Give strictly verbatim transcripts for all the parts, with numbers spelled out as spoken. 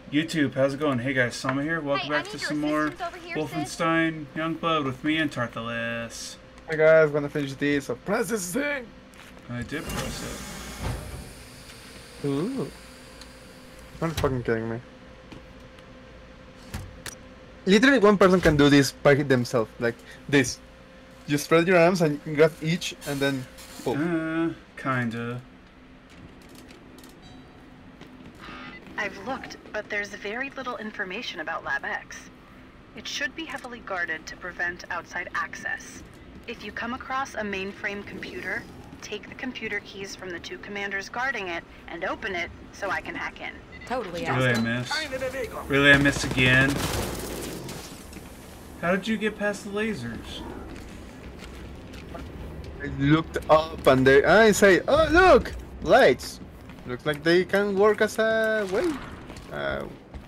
YouTube, how's it going? Hey guys, Sama here. Welcome Hey, back to some more here, Wolfenstein Youngblood with me and tarthalas. Hey guys, gonna finish this. So press this thing. I did press it. Ooh. Not fucking kidding me. Literally, one person can do this by themselves, like this. You spread your arms and you grab each, and then pull. Uh, kinda. I've looked, but there's very little information about Lab X. It should be heavily guarded to prevent outside access. If you come across a mainframe computer, take the computer keys from the two commanders guarding it and open it so I can hack in. Totally. Really, I missed. Really, I missed again. How did you get past the lasers? I looked up and they, I say, oh look, lights. Looks like they can work as a way, uh,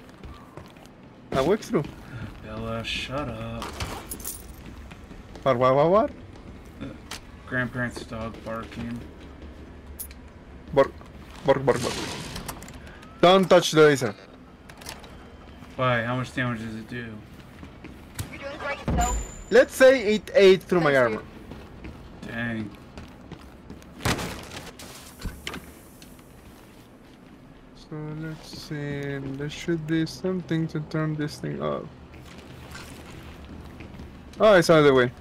a walk through. Bella, shut up. What, what, what, what? Uh, grandparents' dog barking. Bark, bark, bark, bark. Don't touch the laser. Why? How much damage does it do? You're doing great, so. Let's say it ate through my armor. Dang. So let's see, there should be something to turn this thing off. Oh, it's another way.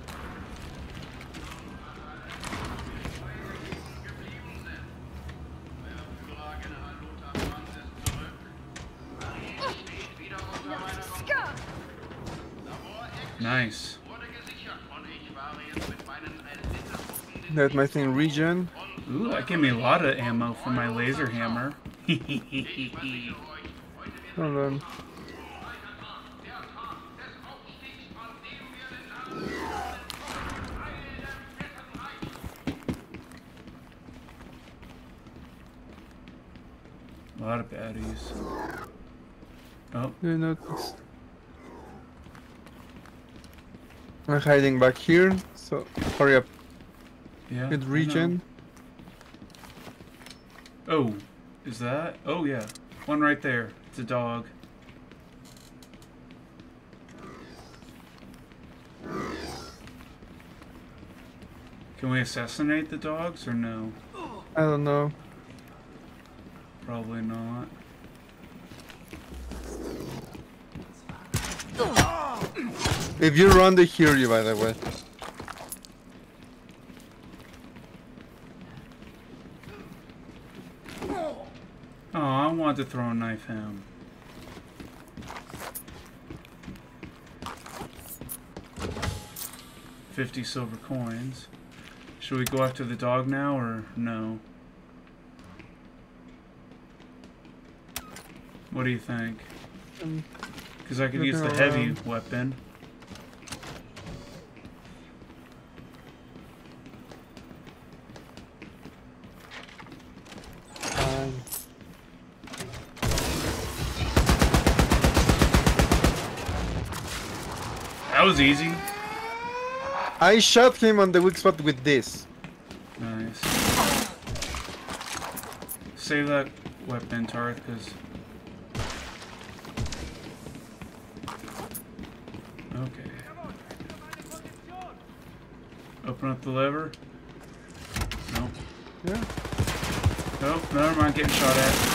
Nice. Let my thing regen. Ooh, that gave me a lot of ammo for my laser hammer. Hold on. A lot of baddies. Oh. You notice. I'm hiding back here, so hurry up. Yeah. Good regen. Oh, is that? Oh yeah, one right there. It's a dog. Can we assassinate the dogs or no? I don't know. Probably not. If you run, they hear you, by the way. Oh, I wanted to throw a knife at him. Fifty silver coins. Should we go after the dog now or no? What do you think? Because I could use the heavy weapon. That was easy. I shot him on the weak spot with this. Nice. Save that weapon, Tarth, because... Okay. Open up the lever. Nope. Yeah. Nope, never mind, getting shot at.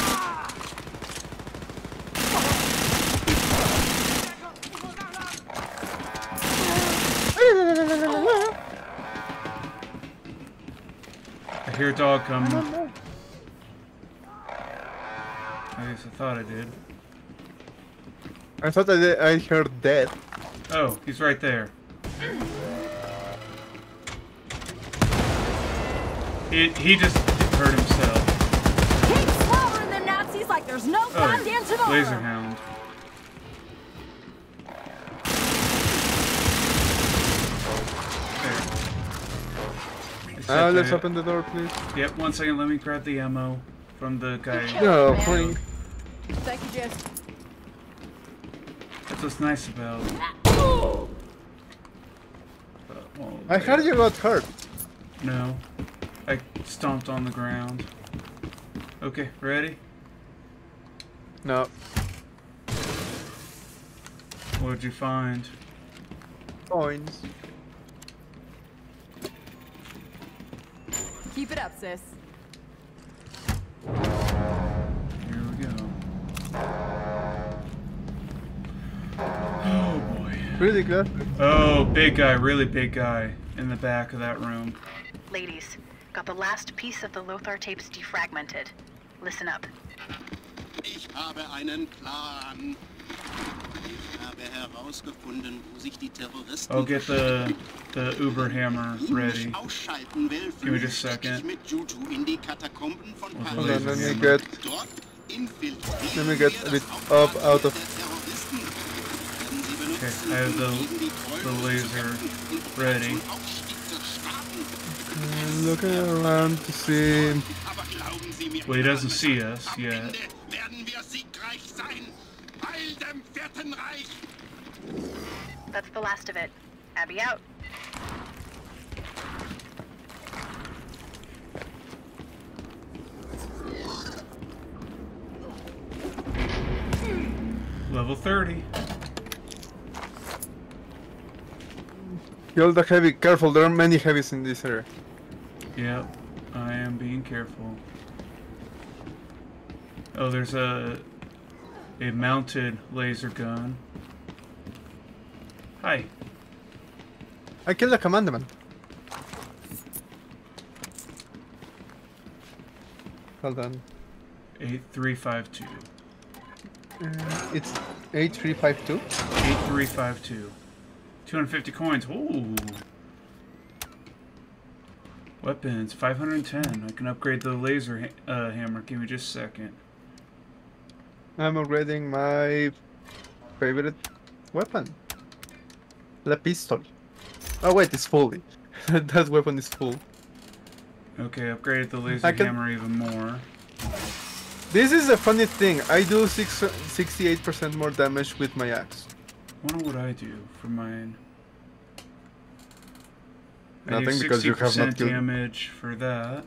I hear a dog coming. I guess I thought I did. I thought I, did, I heard death. Oh, he's right there. He, he just hurt himself. Keep slaughtering them Nazis like there's no goddamn oh, tomorrow. Laser hound. Uh, let's open the door, please. Yep, one second, let me grab the ammo from the guy. No, fine. Thank you, Jess. That's what's nice about it. Oh, I heard you got hurt. No. I stomped on the ground. Okay, ready? No. What'd you find? Coins. Keep it up, sis. Here we go. Oh boy. Really good. Oh, big guy, really big guy in the back of that room. Ladies, got the last piece of the Lothar tapes defragmented. Listen up. Ich habe einen Plan. Ich habe herausgefunden, wo sich die Terroristen I'll get the the Uber hammer ready. ausschalten will. Give me just a second. Mit Juju in die Katakomben von Well, Hold on, let me hammer. get Dort infiltrieren let me get wir a bit das up Hauptquartier out of. der Terroristen. Werden sie Okay, benutzen, I have the gegen die the Gräuel zu laser kämpfen und ready. Operation Aufstieg zu starten. I'm looking around to see. Aber glauben Sie mir, Well, he doesn't see us am yet. Ende werden wir siegreich sein. Heil dem Vierten Reich! That's the last of it. Abby out. Level thirty. Kill the heavy. Careful, there are many heavies in this area. Yep, I am being careful. Oh, there's a a mounted laser gun. Hi. I killed the commandment. Hold on. eight three five two. Uh, it's eight three five two. eight three five two. two hundred fifty coins. Ooh. Weapons, five hundred ten. I can upgrade the laser ha uh, hammer. Give me just a second. I'm upgrading my favorite weapon. La pistol. Oh wait, it's fully. That weapon is full. Okay, upgraded the laser I can- hammer even more. This is a funny thing. I do six, sixty-eight percent more damage with my axe. Wonder what I do for mine. I do Nothing, because you have not sixty percent killed. damage for that.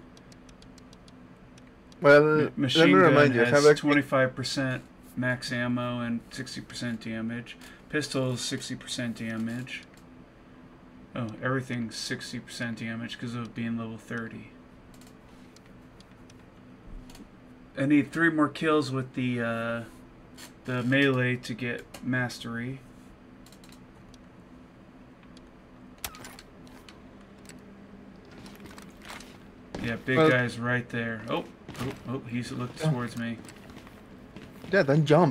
Well, M let machine me gun remind you, I have has a twenty-five percent max ammo and sixty percent damage. Pistols sixty percent damage. Oh, everything's sixty percent damage because of being level thirty. I need three more kills with the uh, the melee to get mastery. Yeah, big Well- guy's right there. Oh, oh, oh, he's looked Oh. towards me. Yeah, then jump.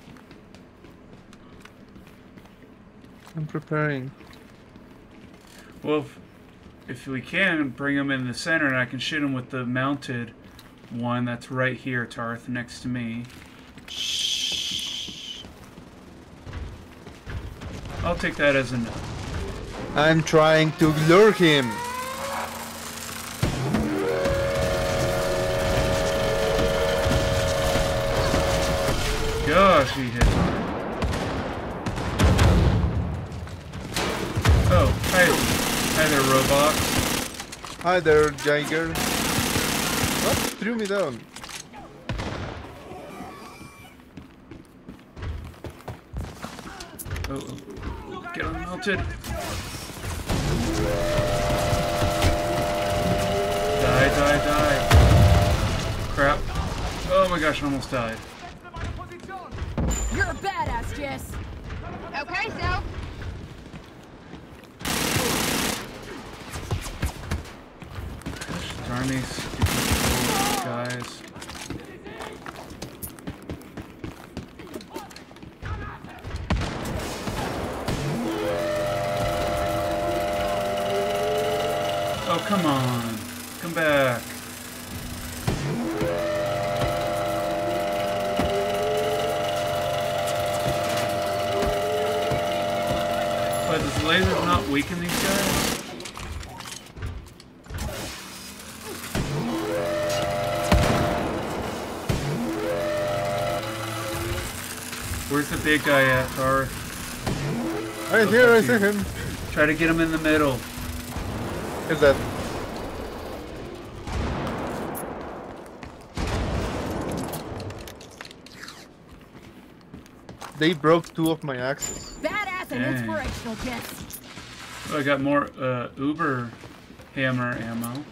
I'm preparing. Well, if, if we can, bring him in the center and I can shoot him with the mounted one that's right here, Tarth, next to me. Shh. I'll take that as a no. I'm trying to lure him. Gosh, he hit hard. Oh, hi, hi there, robots. Hi there, Jaeger. What threw me down? Oh, oh, get him mounted. Die, die, die. Crap. Oh my gosh, I almost died. You're a badass, Jess. Okay, so Gosh darn these stupid guys. Oh, come on. Come back. But does the laser not weaken these guys? Where's the big guy at, Tarth? Right Oh, here, I fuck see you. him. Try to get him in the middle. Here's that. they broke two of my axes. Badass and Dang. inspirational, Jess. Oh, I got more uh, Uber hammer ammo.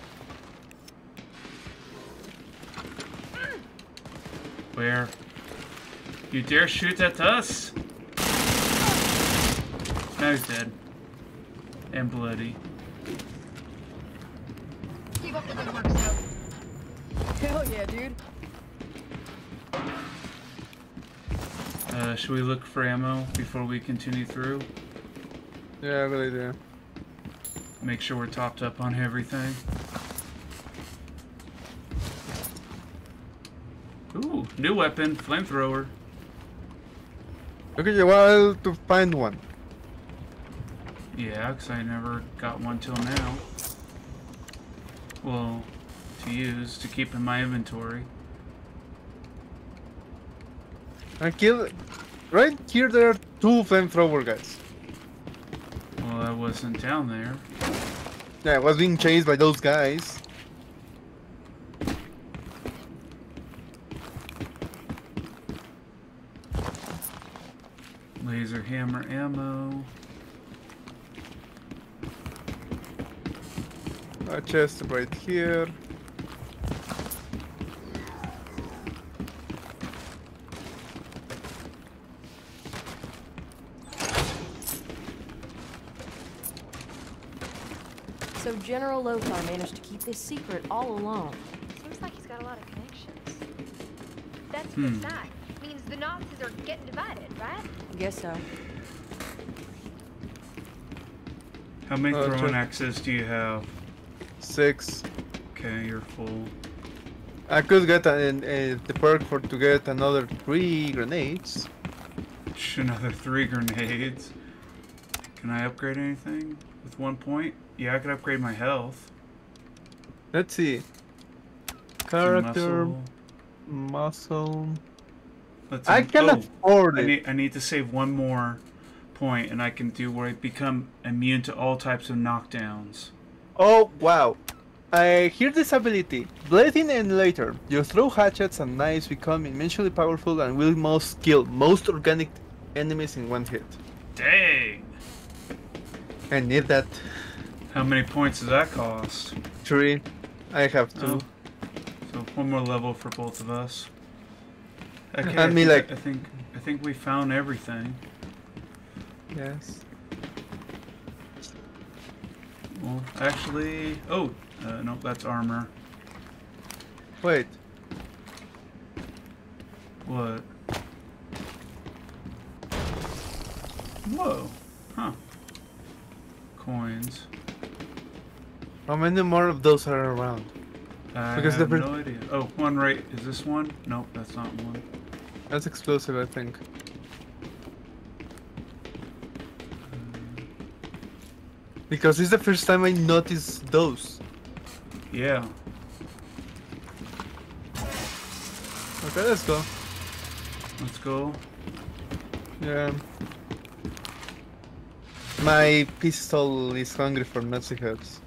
Where? You dare shoot at us? Now he's dead. And bloody. Keep up the good work, Soap. Hell yeah, dude. Uh, should we look for ammo before we continue through? Yeah, good idea. Make sure we're topped up on everything. Ooh, new weapon, flamethrower. Okay, well, to find one. Yeah, because I never got one till now. Well, to use, to keep in my inventory. I killed. Right here, there are two flamethrower guys. Well, I wasn't down there. Yeah, I was being chased by those guys. Laser hammer ammo. A chest right here. So General Lothar managed to keep this secret all along. Seems like he's got a lot of connections. That's a Hmm. good sign. Means the Nazis are getting divided, right? Guess so. How many Uh, throwing check. axes do you have? Six. Okay, you're full. I could get an, a, the perk for to get another three grenades. Sh- Another three grenades. Can I upgrade anything with one point? Yeah, I could upgrade my health. Let's see. To Character, muscle. muscle. Let's I can oh, afford I it. need, I need to save one more point, and I can do where I become immune to all types of knockdowns. Oh wow! I hear this ability. Blading and later, you throw hatchets and knives become immensely powerful and will most kill most organic enemies in one hit. Dang! I need that. How many points does that cost? Three. I have two. Oh. So one more level for both of us. Okay, I I, mean, think, like- I think I think we found everything. Yes. Well, actually, oh, uh, no, that's armor. Wait. What? Whoa, huh? Coins. How many more of those are around? I Because have the no idea. Oh, one right. Is this one? Nope, that's not one. That's explosive, I think. Because it's the first time I noticed those. Yeah. Okay, let's go. Let's go. Yeah. My pistol is hungry for Nazi heads.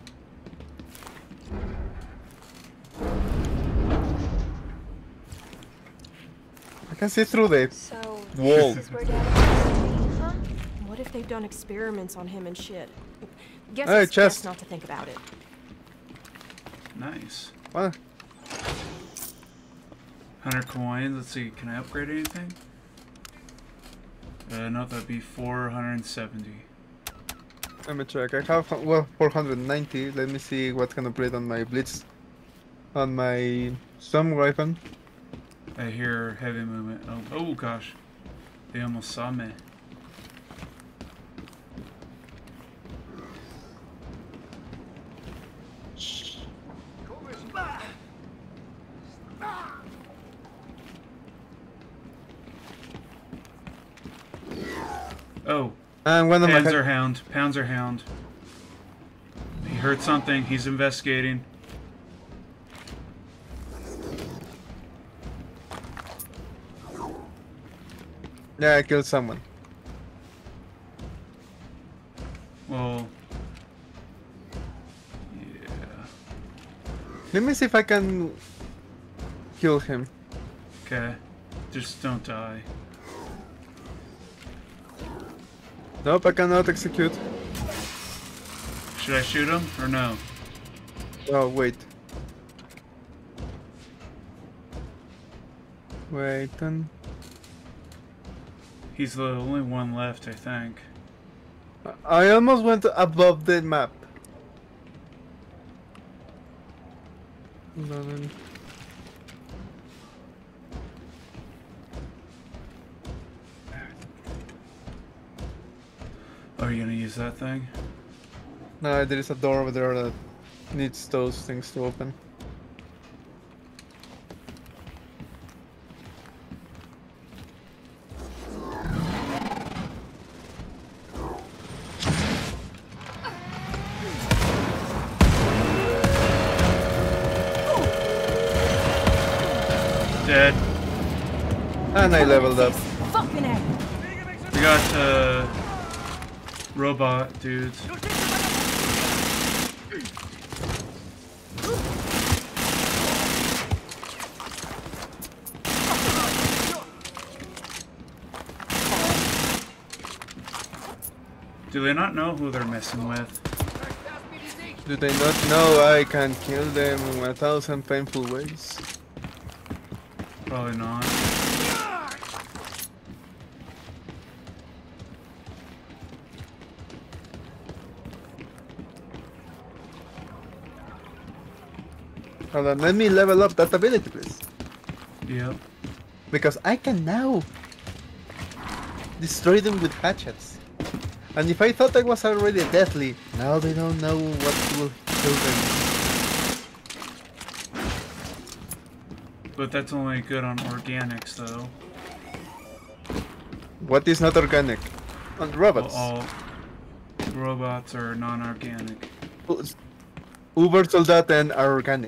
I can see through the So, wall. this is where Dad is, huh? What if they've done experiments on him and shit? Guess Hey, it's chest. best not to think about it. Nice. What? one hundred coins. Let's see. Can I upgrade anything? Uh, no, that'd be four hundred seventy. Let me check. I have well four hundred ninety. Let me see what can upgrade on my blitz, on my storm rifle. I hear heavy movement. Oh, oh gosh. They almost saw me. Oh, And one of my Panzer Hound. Panzer Hound. He heard something. He's investigating. yeah, I killed someone. Well, yeah. Let me see if I can kill him. Okay. Just don't die. Nope, I cannot execute. Should I shoot him or no? Oh, wait. Wait, then. He's the only one left, I think. I almost went above the map. eleven. Are you gonna use that thing? No, there is a door over there that needs those things to open. Dead. And I leveled up. Fucking A. We got uh, robot dudes. Do they not know who they're messing with? Do they not know I can kill them in a thousand painful ways? Probably not. Hold on, let me level up that ability, please. Yep. Because I can now destroy them with hatchets. And if I thought I was already deadly, now they don't know what will kill them. But that's only good on organics, though. What is not organic? On robots. Well, all robots are non-organic. Uber Soldaten are organic.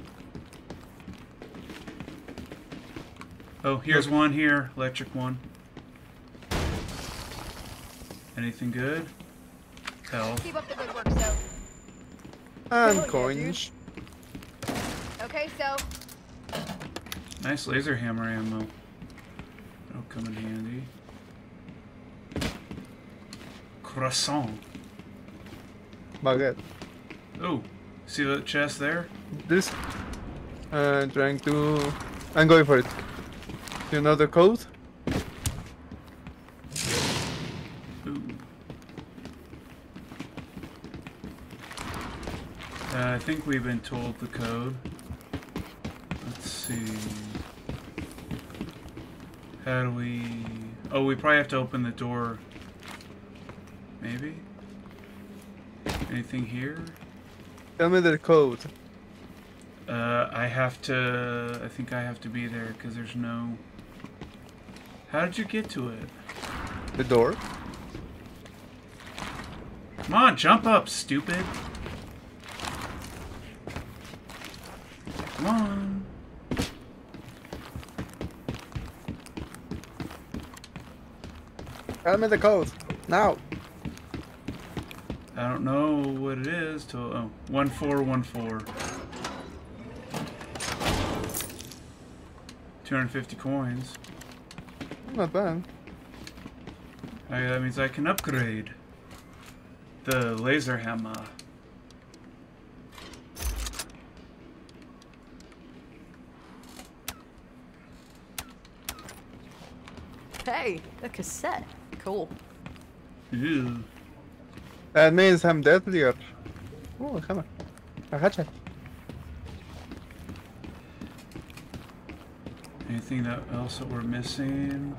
Oh, here's one here. Electric one. Anything good? Health. Keep up the good work, so. And yeah, coins. Okay, so. Nice laser hammer ammo. That'll come in handy. Croissant. Baguette. Oh, see the chest there? This. Uh, trying to. I'm going for it. Do you know the code? Ooh. Uh, I think we've been told the code. Let's see. How do we... Oh, we probably have to open the door. Maybe? Anything here? Tell me the code. Uh, I have to... I think I have to be there because there's no... How did you get to it? The door. Come on, jump up, stupid. Come on. Tell me the code. Now. I don't know what it is till... Oh, one four one four. two hundred fifty coins. Not bad. Okay, that means I can upgrade the laser hammer. Hey, a cassette. Cool. Ew. That means I'm deadlier. Oh, a hammer. A hatchet. Anything that else that we're missing?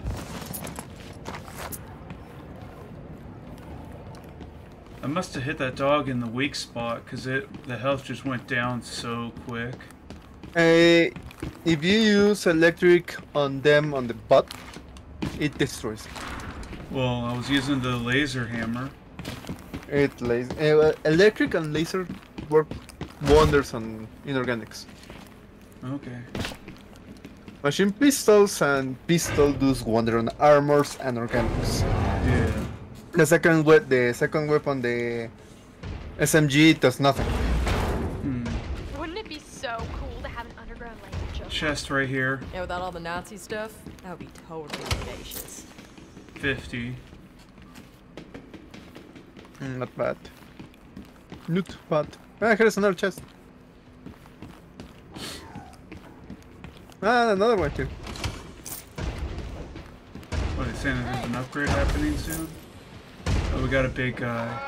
I must have hit that dog in the weak spot because it the health just went down so quick. Uh, if you use electric on them on the butt, it destroys. Well, I was using the laser hammer. It lays uh, electric and laser work wonders on inorganics. Okay. Machine pistols and pistol does wonder on armors and organics. Yeah. The second we the second weapon, the S M G, does nothing. Hmm. Wouldn't it be so cool to have an underground layer just Chest right here. Yeah, without all the Nazi stuff, that would be totally audacious. fifty. Mm, not bad. Not bad. Ah, here's another chest. Ah, another one here. What, it's saying that there's an upgrade happening soon? Oh, we got a big guy.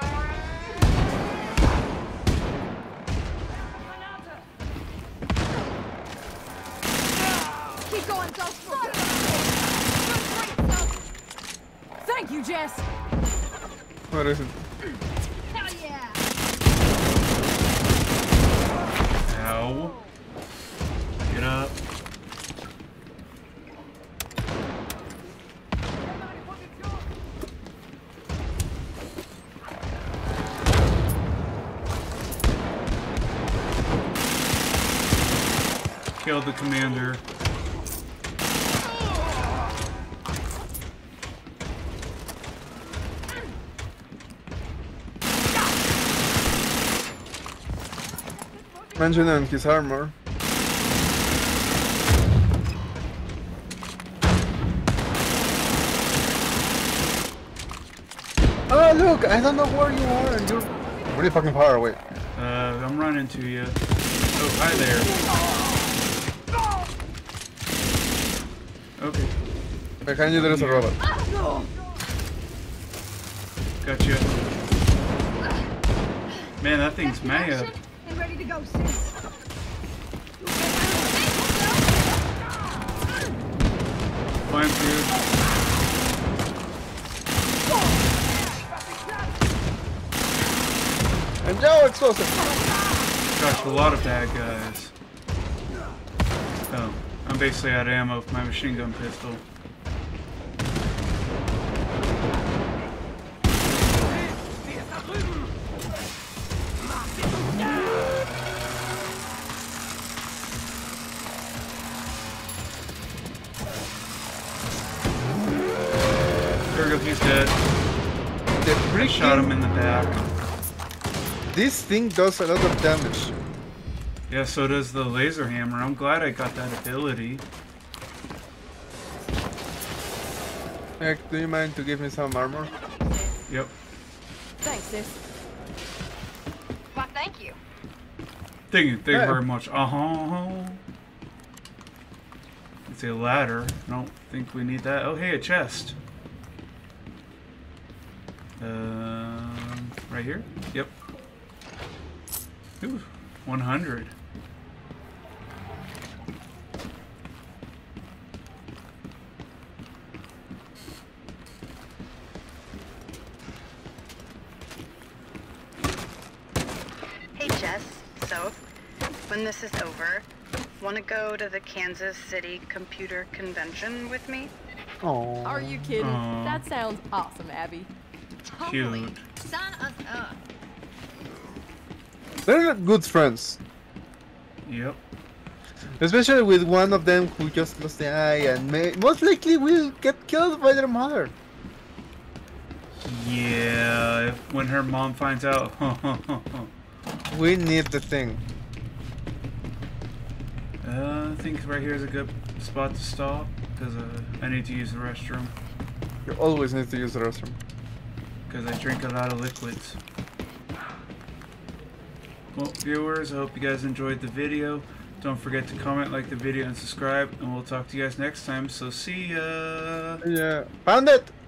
Keep going, Ghost. Thank you, Jess. What is it? Hell yeah. Ow. Get up. Killed the commander. Mention on his armor. Oh look, I don't know where you are and you're really fucking far away. Uh, I'm running to you. Oh, hi there. Okay, Behind you there is a robot. gotcha. Man, that thing's mad. And ready to go, sis. Flying through. And Joe explosive! Gosh, a lot of bad guys. Oh, I'm basically out of ammo for my machine gun pistol. There we go, he's dead. The I freaking... shot him in the back. This thing does a lot of damage. Yeah, so does the laser hammer. I'm glad I got that ability. Heck, do you mind to give me some armor? Yep. Thanks, sis. Well, thank you. Thank you, thank you Yeah. very much. Uh-huh. It's a ladder. I don't think we need that. Oh, hey, a chest. Um, right here? Yep. Ooh, one hundred. Hey Jess, so when this is over, want to go to the Kansas City Computer Convention with me? Oh. Are you kidding? Aw. That sounds awesome, Abby. Totally. Cute. Sign us up. They're good friends. Yep. Especially with one of them who just lost the eye and may most likely will get killed by their mother. Yeah, if, when her mom finds out. We need the thing. uh, I think right here is a good spot to stop because uh, I need to use the restroom You always need to use the restroom. because I drink a lot of liquids. Well, viewers, I hope you guys enjoyed the video. Don't forget to comment, like the video, and subscribe. And we'll talk to you guys next time. So see ya! Yeah. Found it!